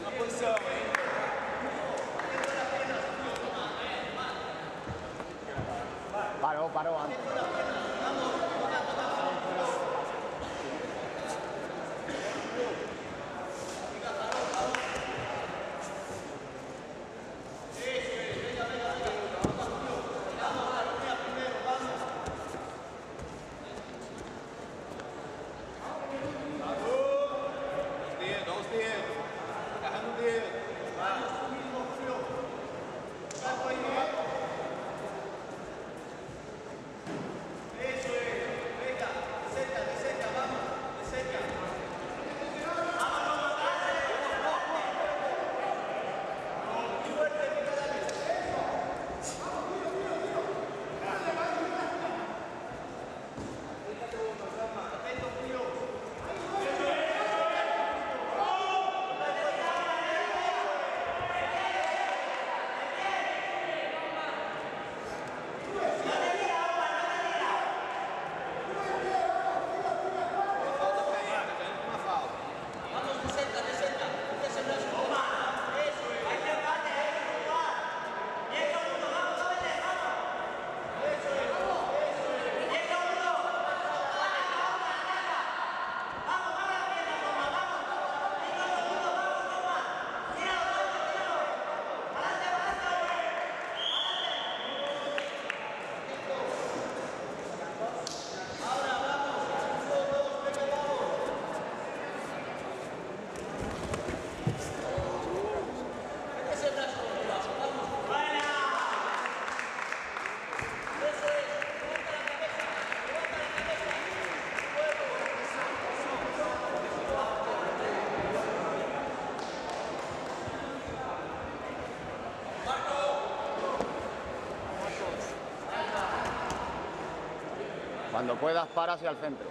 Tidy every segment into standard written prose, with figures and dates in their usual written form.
Paró antes. Cuando puedas, para hacia el centro.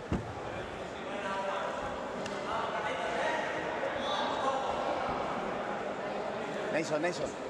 Nelson.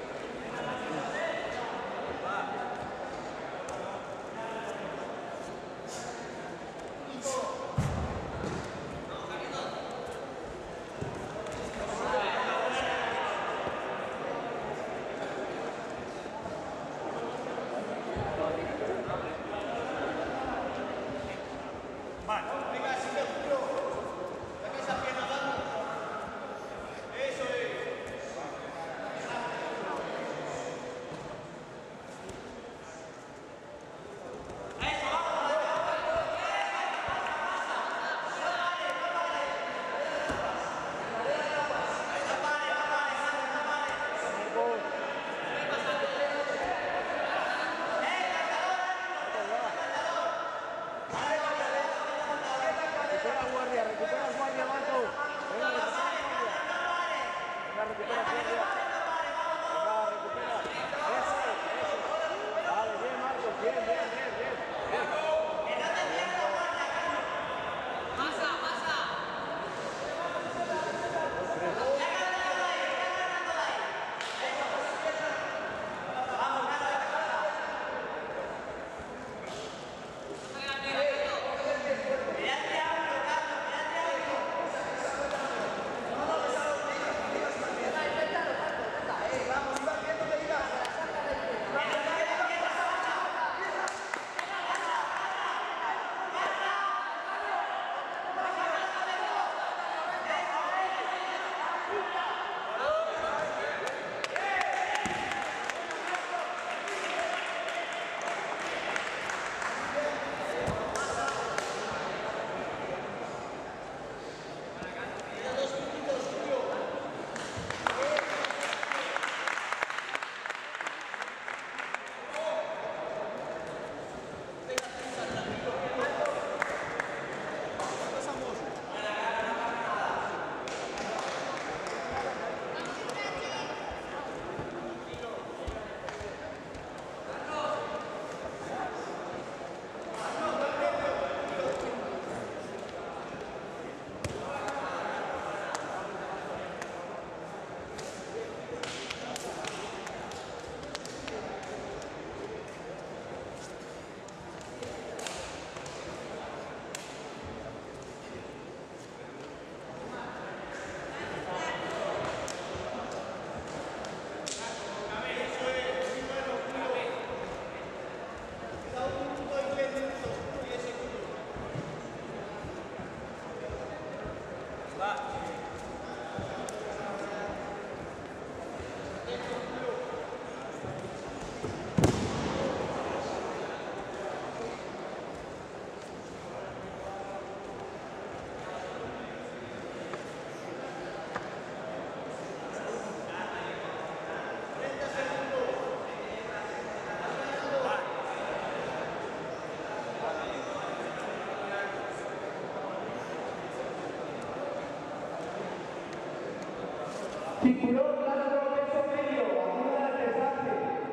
Cinturón blanco, peso medio, alguna de pesaje.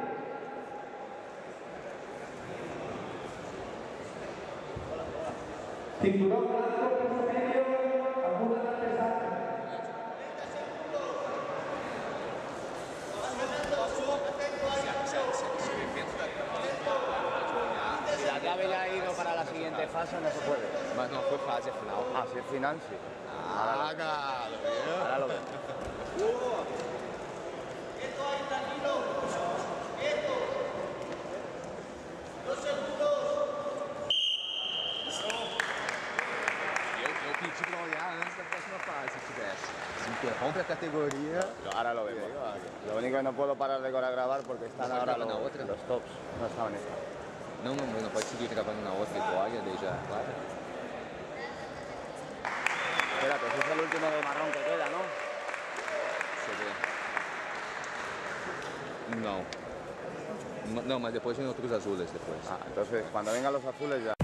Cinturón blanco, peso medio, alguna de pesaje. Si la llave ya ha ido para la siguiente fase, no se puede. Mas não foi fase final. Ah, si es final, sí. Ah, cara, viu? Ahora lo veo. Eu pedi pra olhar antes da próxima fase, se tivesse. Se interrompe a categoria. Ahora lo vemos. Lo único que no puedo parar de grabar porque están ¿No ahora graba na outra? los tops. No estaban esta. Não, não pode seguir gravando na outra e olha, daí já, claro. Espérate, ese es el último de marrón que queda, ¿no? Deixa eu ver. Não. Não, mas depois vem outros azules depois. Ah, entonces cuando vengan los azules ya.